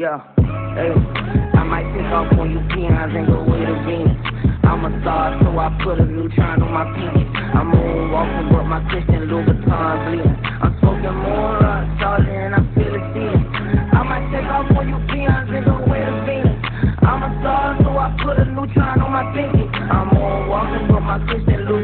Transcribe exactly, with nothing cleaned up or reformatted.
Yeah, hey, I might take off on you peons and go with a Venus. I'm a star, so I put a neutron on my pinky. I'm moonwalking with my Christian Louboutin bleeding. I'm smoking more uh, starting and I feel it feeling. I might take off on you peons and go with a Venus. I'm a star, so I put a neutron on my pinky. I'm moonwalking with my Christian Louboutin.